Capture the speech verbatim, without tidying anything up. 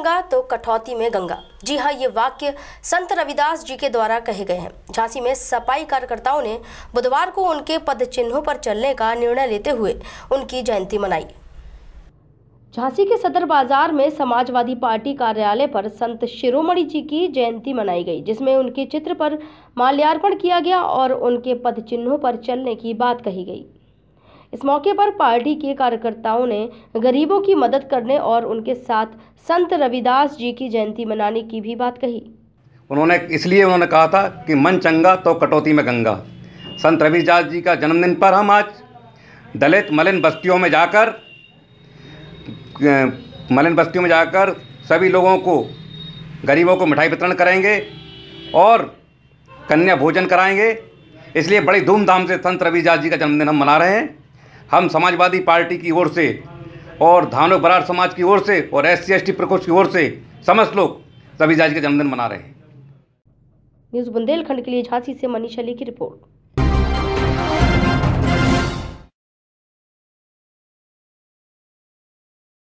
चंगा तो कटौती में गंगा। जी हाँ, ये वाक्य संत रविदास जी के द्वारा कहे गए हैं। झांसी में सपाई कार्यकर्ताओं ने बुधवार को उनके पद चिन्हों पर चलने का निर्णय लेते हुए उनकी जयंती मनाई। झांसी के सदर बाजार में समाजवादी पार्टी कार्यालय पर संत शिरोमणि जी की जयंती मनाई गई, जिसमें उनके चित्र पर माल्यार्पण किया गया और उनके पद चिन्हों पर चलने की बात कही गई। इस मौके पर पार्टी के कार्यकर्ताओं ने गरीबों की मदद करने और उनके साथ संत रविदास जी की जयंती मनाने की भी बात कही। उन्होंने इसलिए उन्होंने कहा था कि मन चंगा तो कटौती में गंगा। संत रविदास जी का जन्मदिन पर हम आज दलित मलिन बस्तियों में जाकर मलिन बस्तियों में जाकर सभी लोगों को, गरीबों को मिठाई वितरण करेंगे और कन्या भोजन कराएंगे। इसलिए बड़ी धूमधाम से संत रविदास जी का जन्मदिन हम मना रहे हैं। हम समाजवादी पार्टी की ओर से और धानो बराड़ समाज की ओर से और एस सी एस टी प्रकोष्ठ की ओर से समस्त लोग रविदास जी का जन्मदिन मना रहे हैं। न्यूज़ बुंदेलखंड के लिए झांसी से मनीष अली की रिपोर्ट।